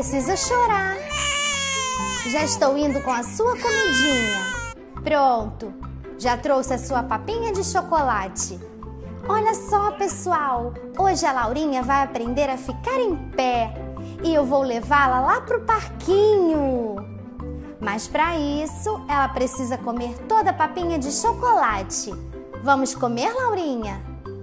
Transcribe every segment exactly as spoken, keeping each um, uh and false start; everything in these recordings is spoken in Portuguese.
precisa chorar. Já estou indo com a sua comidinha. Pronto, já trouxe a sua papinha de chocolate. Olha só, pessoal, hoje a Laurinha vai aprender a ficar em pé e eu vou levá-la lá pro parquinho. Mas para isso, ela precisa comer toda a papinha de chocolate. Vamos comer, Laurinha?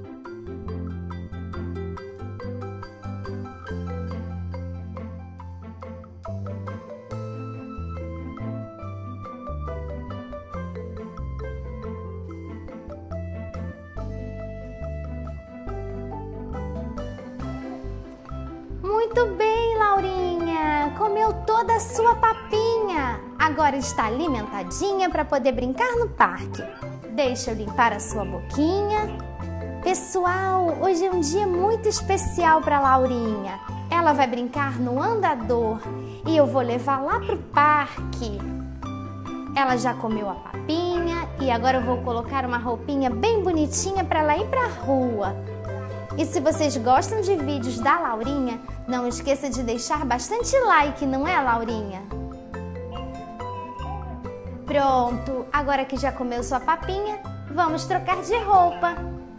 Muito bem, Laurinha! Comeu toda a sua papinha. Agora está alimentadinha para poder brincar no parque. Deixa eu limpar a sua boquinha. Pessoal, hoje é um dia muito especial para Laurinha. Ela vai brincar no andador e eu vou levar lá para o parque. Ela já comeu a papinha e agora eu vou colocar uma roupinha bem bonitinha para ela ir para a rua. E se vocês gostam de vídeos da Laurinha, não esqueça de deixar bastante like, não é, Laurinha? Pronto, agora que já comeu sua papinha, vamos trocar de roupa.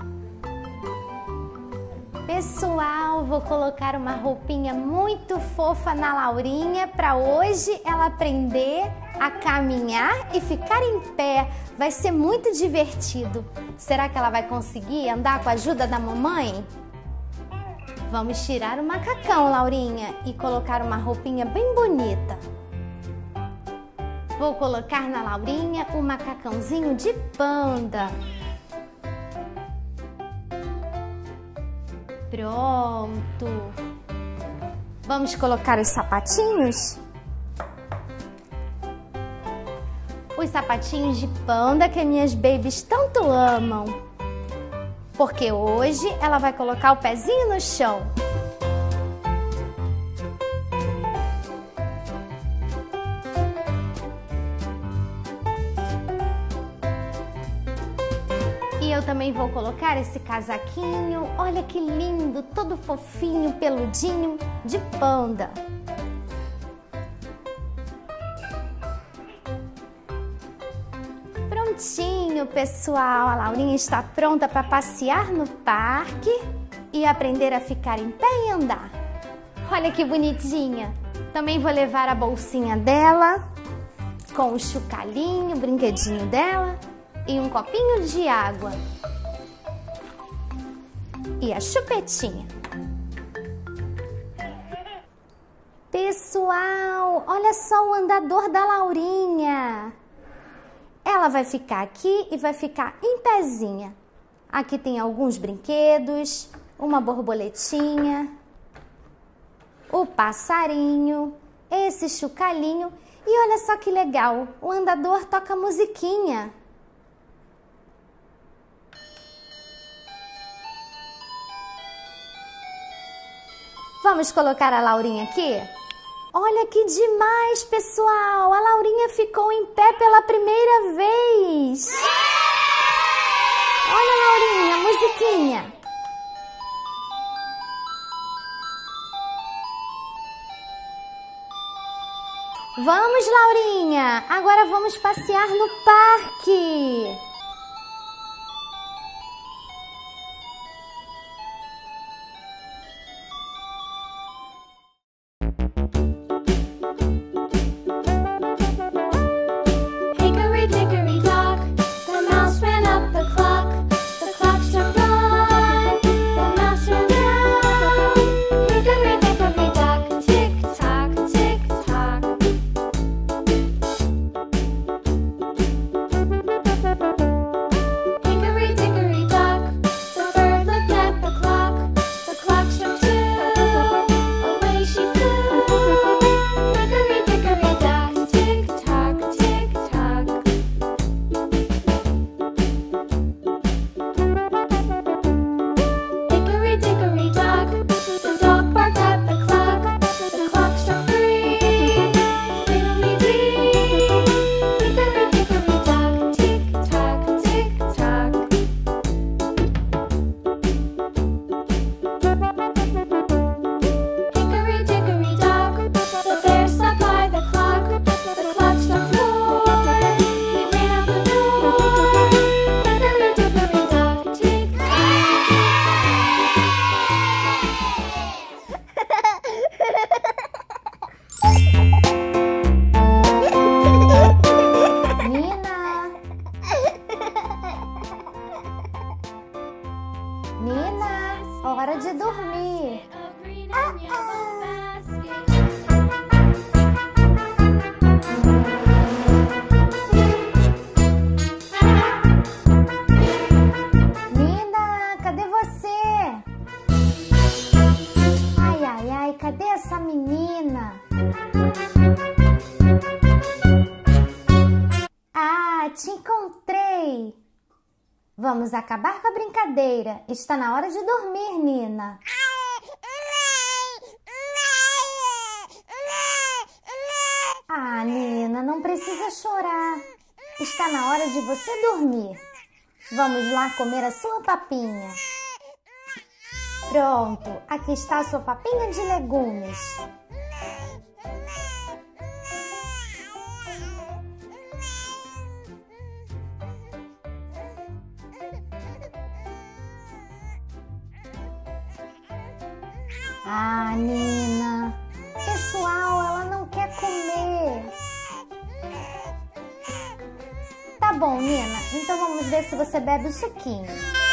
Pessoal, vou colocar uma roupinha muito fofa na Laurinha para hoje ela aprender a caminhar e ficar em pé. Vai ser muito divertido. Será que ela vai conseguir andar com a ajuda da mamãe? Vamos tirar o macacão, Laurinha, e colocar uma roupinha bem bonita. Vou colocar na Laurinha um macacãozinho de panda. Pronto. Vamos colocar os sapatinhos? Os sapatinhos de panda que minhas babies tanto amam. Porque hoje ela vai colocar o pezinho no chão. E eu também vou colocar esse casaquinho. Olha que lindo, todo fofinho, peludinho, de panda. Prontinho, pessoal, a Laurinha está pronta para passear no parque e aprender a ficar em pé e andar. Olha que bonitinha! Também vou levar a bolsinha dela com o chocalhinho, o brinquedinho dela e um copinho de água. E a chupetinha. Pessoal, olha só o andador da Laurinha. Ela vai ficar aqui e vai ficar em pezinha. Aqui tem alguns brinquedos, uma borboletinha, o passarinho, esse chocalhinho. E olha só que legal, o andador toca musiquinha. Vamos colocar a Laurinha aqui? Olha que demais, pessoal! A Laurinha ficou em pé pela primeira vez! Olha, Laurinha, a musiquinha! Vamos, Laurinha! Agora vamos passear no parque! Thank you. cadê essa menina? Ah, te encontrei! Vamos acabar com a brincadeira. Está na hora de dormir, Nina. Ah, Nina, não precisa chorar. Está na hora de você dormir. Vamos lá comer a sua papinha. Pronto, aqui está a sua papinha de legumes. Ah, Nina, pessoal, ela não quer comer. Tá bom, Nina, então vamos ver se você bebe o suquinho.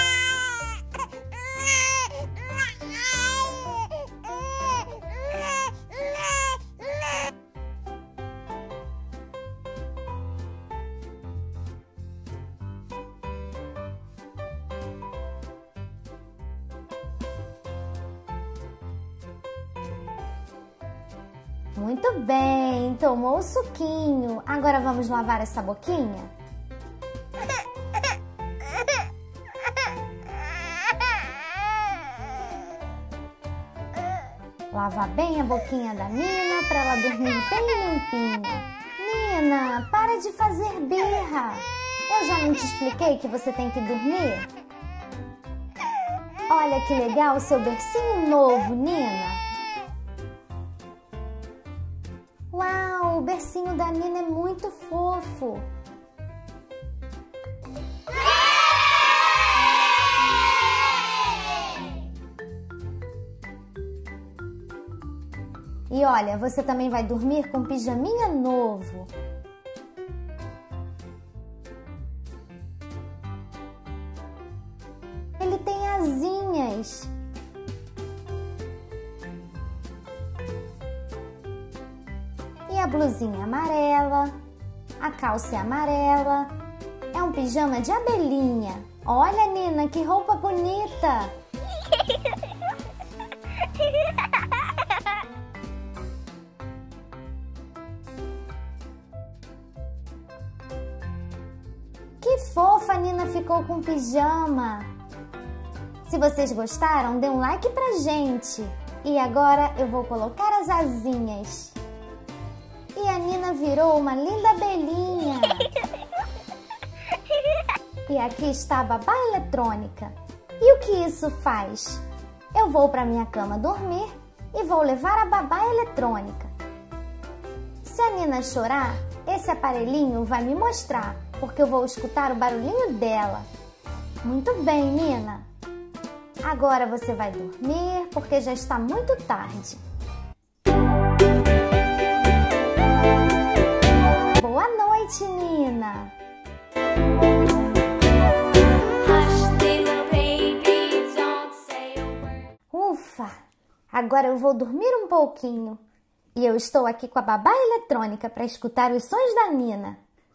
Muito bem, tomou o suquinho. Agora vamos lavar essa boquinha? Lava bem a boquinha da Nina para ela dormir bem limpinha. Nina, para de fazer birra. Eu já não te expliquei que você tem que dormir? Olha que legal o seu bercinho novo, Nina. Uau, o bercinho da Nina é muito fofo. E olha, você também vai dormir com pijaminha novo. Ele tem asinhas. E a blusinha amarela, a calça é amarela. É um pijama de abelhinha. Olha, Nina, que roupa bonita! Que fofa a Nina ficou com o pijama! Se vocês gostaram, dê um like pra gente! E agora eu vou colocar as asinhas. E a Nina virou uma linda abelhinha! E aqui está a babá eletrônica. E o que isso faz? Eu vou para minha cama dormir e vou levar a babá eletrônica. Se a Nina chorar, esse aparelhinho vai me mostrar, porque eu vou escutar o barulhinho dela. Muito bem, Nina. Agora você vai dormir, porque já está muito tarde. Boa noite, Nina. Ufa, agora eu vou dormir um pouquinho. E eu estou aqui com a babá eletrônica para escutar os sons da Nina.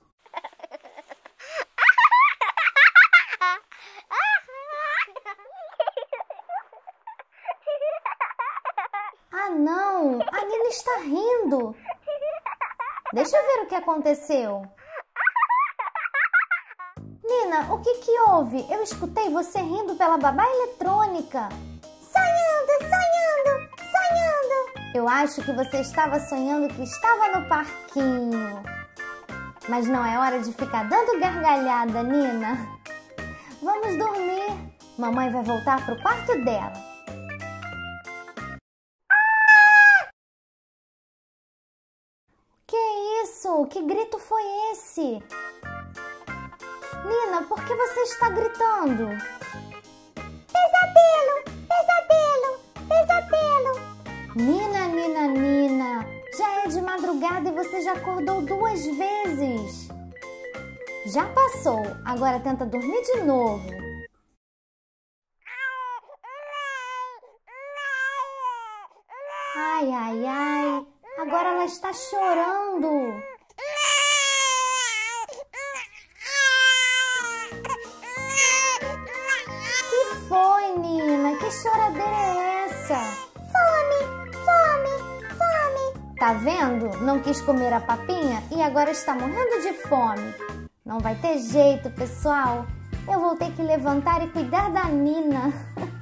Ah, não! A Nina está rindo. Deixa eu ver o que aconteceu. Nina, o que que houve? Eu escutei você rindo pela babá eletrônica. Sonhando, sonhando, sonhando. Eu acho que você estava sonhando que estava no parquinho. Mas não é hora de ficar dando gargalhada, Nina. Vamos dormir. Mamãe vai voltar para o quarto dela. Que isso? Que grito foi esse? Nina, por que você está gritando? Pesadelo! Pesadelo! Pesadelo! Nina, Nina, Nina, já é de madrugada e você já acordou duas vezes. Já passou, agora tenta dormir de novo. Ai, ai, ai, agora ela está chorando. Que foi, Nina? Que choradeira é essa? Fome, fome. Tá vendo? Não quis comer a papinha e agora está morrendo de fome. Não vai ter jeito, pessoal. Eu vou ter que levantar e cuidar da Nina.